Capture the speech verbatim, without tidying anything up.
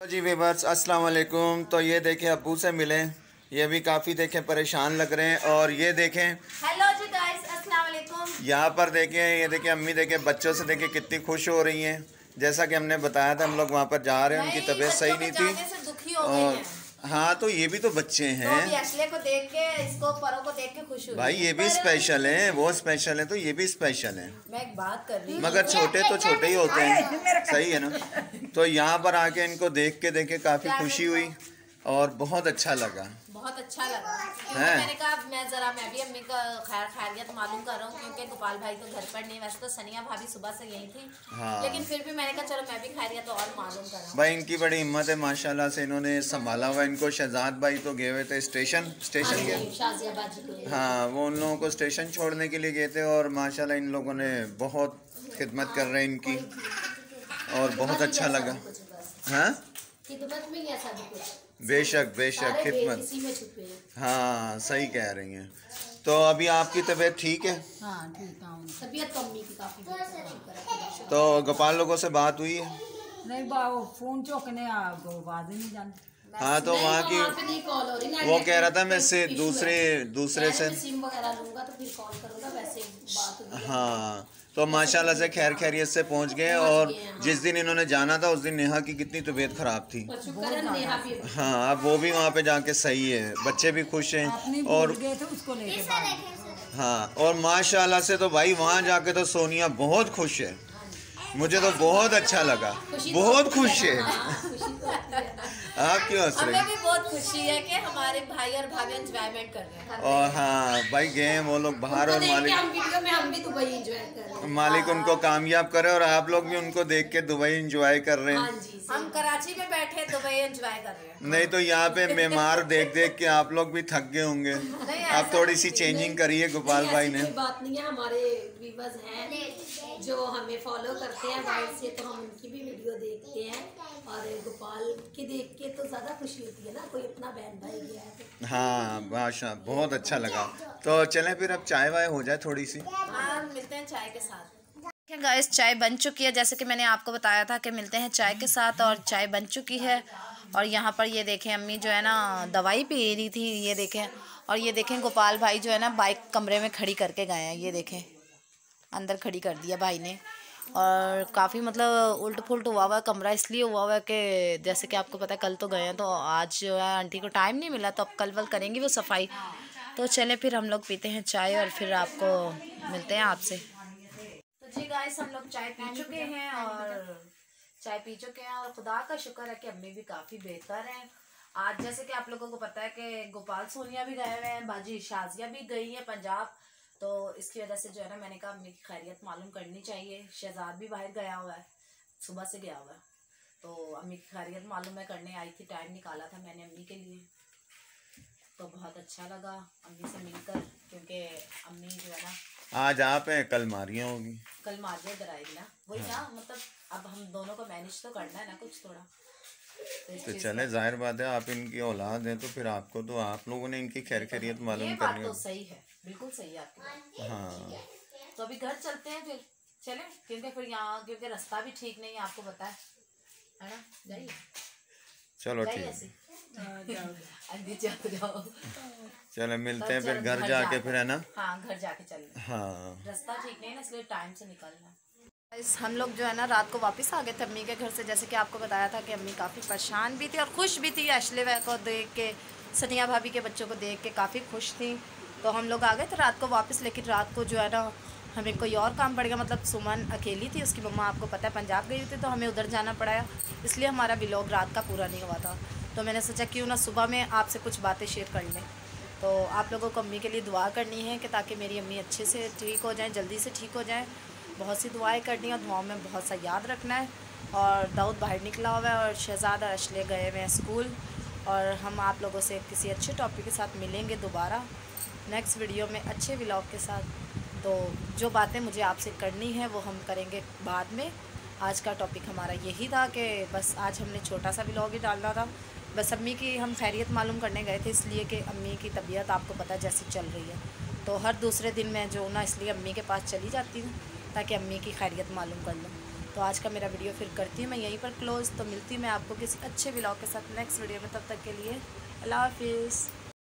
जी viewers अस्सलाम वालेकुम। तो ये देखें अब्बू से मिले, ये भी काफ़ी देखें परेशान लग रहे हैं। और ये देखें हेलो जी गाइस अस्सलाम वालेकुम। यहाँ पर देखें, ये देखें अम्मी देखें बच्चों से देखें कितनी खुश हो रही हैं। जैसा कि हमने बताया था हम लोग वहाँ पर जा रहे हैं, उनकी तबीयत सही नहीं थी। दुखी हो और गई हैं। हाँ, तो ये भी तो बच्चे हैं तो अश्ले को देख के, इसको परों को देख के खुश हुई भाई। ये भी स्पेशल हैं, वो स्पेशल हैं तो ये भी स्पेशल हैं। मैं एक बात कर रही हूँ, मगर छोटे तो छोटे ही होते हैं, सही है ना। तो यहाँ पर आके इनको देख के देखे काफ़ी खुशी हुई और बहुत अच्छा लगा, बहुत अच्छा लगा। है? मैंने कहा मैं जरा मैं भी अम्मी का खैर खैरियत मालूम कर रहा हूँ, क्योंकि गोपाल भाई तो घर पर नहीं, वैसे तो सनिया भाभी सुबह से यही थी। हाँ। लेकिन फिर भी मैंने कहा चलो मैं भी खैरियत और मालूम कर रहा हूँ। भाई इनकी बड़ी हिम्मत है माशाल्लाह से, इन्होंने संभाला हुआ इनको। शहजाद भाई तो गए हुए थे स्टेशन स्टेशन गए, हाँ, वो उन लोगों को स्टेशन छोड़ने के लिए गए थे। और माशाल्लाह इन लोगों ने बहुत खिदमत कर रहे हैं इनकी, और बहुत अच्छा लगा। हाँ, बेशक बेशक खिदमत, हाँ सही कह रही हैं। तो अभी आपकी तबीयत ठीक है? हाँ ठीक है, तबीयत तो अम्मी की काफी है। तो गोपाल लोगों से बात हुई है? नहीं बाबू, फोन चौकने आवाज नहीं जानती। हाँ, तो वहाँ की वो कह रहा था मैं से दूसरे दूसरे से सिम वगैरह लूंगा तो फिर कॉल करूंगा, वैसे बात। हाँ, तो माशाल्लाह से खैर खैरियत से पहुँच गए। और जिस दिन इन्होंने जाना था उस दिन नेहा की कितनी तबीयत ख़राब थी। हाँ, अब वो भी वहाँ पे जाके सही है, बच्चे भी खुश हैं। और हाँ, और माशाल्लाह से तो भाई वहाँ जाके तो सोनिया बहुत खुश है, मुझे तो बहुत अच्छा लगा, बहुत खुश है। आप क्यों हंस रहे हैं? हमें भी बहुत खुशी है कि हमारे भाई और भाभी एंजॉयमेंट कर रहे हैं। और हाँ भाई गए हैं वो लोग बाहर, और मालिक हम वीडियो में हम भी दुबई एंजॉय कर रहे हैं। मालिक उनको कामयाब करे और आप लोग भी उनको देख के दुबई एंजॉय कर रहे हैं। हाँ जी, हम कराची में बैठे दुबई एंजॉय कर रहे हैं। नहीं तो यहाँ पे बीमार देख देख के आप लोग भी थक गए होंगे। आप थोड़ी सी चेंजिंग करिए गोपाल भाई ने। बात नहीं है, हमारे व्यूअर्स हैं जो हमें फॉलो करते हैं बाहर से, तो हम उनकी भी वीडियो देखते हैं। और गोपाल के देख के तो ज्यादा खुशी होती है ना, कोई अपना बहन भाई गया है। हाँ बादशाह, बहुत अच्छा लगा। तो चलें फिर अब चाय वाय हो जाए थोड़ी सी। हाँ, मिलते हैं चाय के साथ। गाइस चाय बन चुकी है, जैसे कि मैंने आपको बताया था कि मिलते हैं चाय के साथ, और चाय बन चुकी है। और यहाँ पर ये देखें अम्मी जो है ना दवाई पी रही थी, ये देखें। और ये देखें गोपाल भाई जो है ना बाइक कमरे में खड़ी करके गए हैं, ये देखें अंदर खड़ी कर दिया भाई ने। और काफ़ी मतलब उल्ट पुल्ट हुआ हुआ है कमरा, इसलिए हुआ हुआ है कि जैसे कि आपको पता है कल तो गए हैं, तो आज जो है आंटी को टाइम नहीं मिला, तो अब कल वल करेंगी वो सफाई। तो चलें फिर हम लोग पीते हैं चाय और फिर आपको मिलते हैं आपसे। तो जी गाइस हम लोग चाय पी चुके हैं, और चाय पी चुके हैं और खुदा का शुक्र है कि अम्मी भी काफ़ी बेहतर हैं। आज जैसे कि आप लोगों को पता है कि गोपाल सोनिया भी गए हुए हैं, बाजी शाजिया भी गई है पंजाब, तो इसकी वजह से जो है ना मैंने कहा अम्मी की खैरियत मालूम करनी चाहिए। शहजाद भी बाहर गया हुआ है, सुबह से गया हुआ है, तो अम्मी की खैरियत मालूम मैं करने आई थी, टाइम निकाला था मैंने अम्मी के लिए। तो बहुत अच्छा लगा अम्मी से मिलकर, क्योंकि अम्मी जो है ना आज आप हैं, कल मारियाँ होगी, कल मारियाँ इधर आएगी ना, वही ना। मतलब अब हम दोनों को मैनेज तो करना है ना कुछ थोड़ा। तो चले, जाहिर बात है आप इनकी औलाद हैं, तो फिर आपको तो आप लोगों ने इनकी खैर खैरियत मालूम करनी है। तो सही है, बिल्कुल सही है आपकी। हाँ, तो अभी घर चलते हैं फिर, चलें, क्योंकि फिर यहाँ क्योंकि रास्ता भी ठीक नहीं है, आपको पता है है ना। जाइए, चलो ठीक है, चलो मिलते हैं फिर घर जाके, फिर है ना। हाँ, घर जाके चलें। हाँ, रास्ता ठीक नहीं है ना, इसलिए टाइम से निकलना है। हम लोग जो है ना रात को वापस आ गए थे अम्मी के घर से, जैसे कि आपको बताया था कि अम्मी काफ़ी परेशान भी थी और खुश भी थी। अश्ले को देख के, सनिया भाभी के बच्चों को देख के काफ़ी खुश थी। तो हम लोग आ गए थे रात को वापस, लेकिन रात को जो है ना हमें कोई और काम पड़ गया। मतलब सुमन अकेली थी, उसकी मम्मा आपको पता है पंजाब गई थी, तो हमें उधर जाना पड़ा, इसलिए हमारा व्लॉग रात का पूरा नहीं हुआ था। तो मैंने सोचा क्यों ना सुबह में आपसे कुछ बातें शेयर कर लें। तो आप लोगों को अम्मी के लिए दुआ करनी है कि ताकि मेरी अम्मी अच्छे से ठीक हो जाएँ, जल्दी से ठीक हो जाएँ। बहुत सी दुआएं करनी है और दुआओं में बहुत सा याद रखना है। और दाऊद बाहर निकला हुआ है और शहजाद और अश्ले गए हुए हैं स्कूल। और हम आप लोगों से किसी अच्छे टॉपिक के साथ मिलेंगे दोबारा नेक्स्ट वीडियो में अच्छे व्लॉग के साथ। तो जो बातें मुझे आपसे करनी है वो हम करेंगे बाद में। आज का टॉपिक हमारा यही था कि बस आज हमने छोटा सा व्लॉग ही डालना था। बस अम्मी की हम खैरियत मालूम करने गए थे, इसलिए कि अम्मी की तबीयत आपको पता है जैसी चल रही है, तो हर दूसरे दिन मैं जो ना इसलिए अम्मी के पास चली जाती हूँ ताकि अम्मी की खैरियत मालूम कर लूँ। तो आज का मेरा वीडियो फिर करती हूँ मैं यहीं पर क्लोज़। तो मिलती हूँ मैं आपको किसी अच्छे व्लॉग के साथ नेक्स्ट वीडियो में, तब तक के लिए अल्लाह हाफिज़।